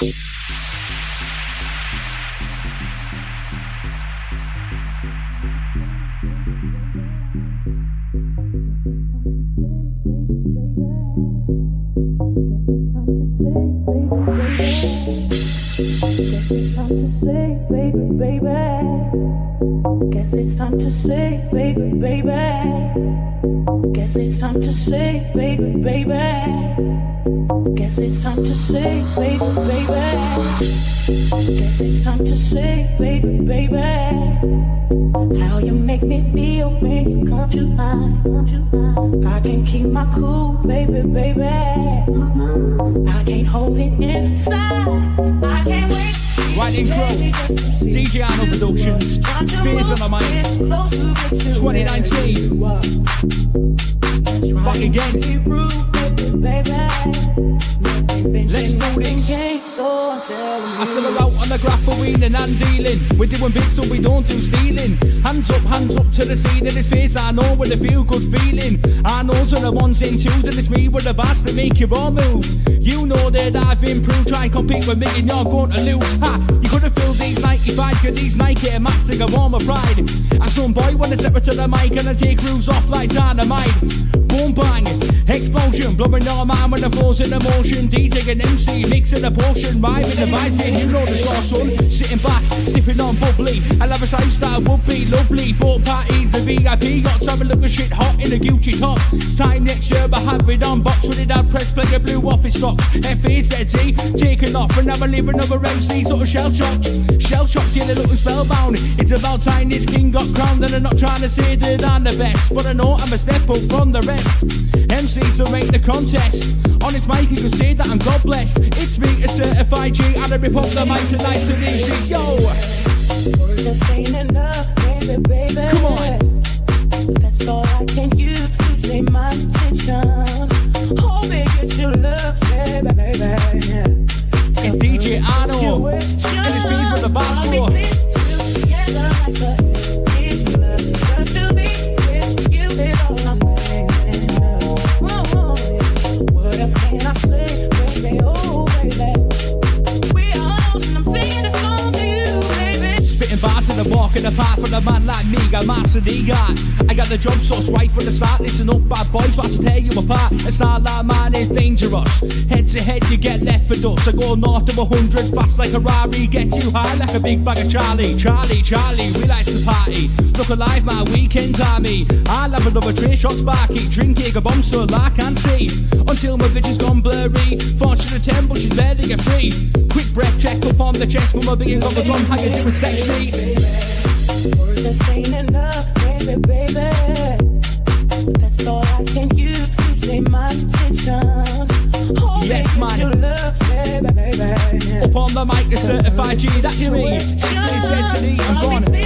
Guess it's time to say, baby, baby. Guess it's time to say, baby, baby. Guess it's time to say, baby, baby. Guess it's time to say, baby, baby. How you make me feel when you come to mind, come to mind. I can't keep my cool, baby, baby. I can't hold it inside. I can't wait. Right in Crow, DJ Arnold Productions, Fears on my Mind, 2019. Back again. Let's do this. I sell her out on the graphene and dealing. We're doing bits so we don't do stealing. Hands up to the scene of this face. I know with a feel good feeling. I know to the ones in twos and it's me with the bass to make you all move. You know that I've improved. Try and compete with me and you're going to lose. Ha! You could have filled these 95, cause these Nike Air Max to go on my pride. I some boy wanna step to the mic and I take crews off like dynamite. Boom bang, explosion, blowing your mind when the flows in emotion. DJ and MC mixing a potion, rhyming the vibes in. You know the score, son. Sitting back, sipping on bubbly. I love a lifestyle would be lovely. Boat parties, the VIP got to have a look at shit hot in a Gucci top. Time next year I have it on box with it. I'd press play a blue office socks. F-A-Z-T, taking off and never leave another MC sort of shell shocked, yeah, looking spellbound. It's about time this king got crowned, and I'm not trying to say that I'm the best, but I know I'm a step up from the rest. MCs will make the contest. On its mic you can say that I'm God blessed. It's me, a certified G, and I rip up the mic so nice and easy. Yo! Just ain't enough, baby, baby. Come on. That's all I can use to take my attention. Oh, baby, it's your love, baby, baby. It's DJ Arno, and it's Fees with the basketball. What else can I say, baby? Oh, baby. We are on and I'm singing this song to you, baby. Spitting bars in the walk in the park for a man like me, got master D guy. I got the drum sauce right from the start. Listen up, bad boys, about to tear you apart. A style like mine is dangerous. Head to head, you get left for dust. I go north of 100, fast like a Rari. Get you high like a big bag of Charlie. Charlie, we like to party. Look alive, my weekend's army. I'll have another tray, shots sparky. Drink Jaeger bomb so I can't see. Until my vision's gone blurry. Fortune of 10, but she's there to get free. Quick breath check up on the chest. Put my big on the drum, how you doing sexy? Words just ain't enough, baby, baby. That's all I can use to take my attention. Oh, yes, man. Your love, baby, baby. Up on the mic, the certified G, that's me. F-A-Z-T, I'm gone.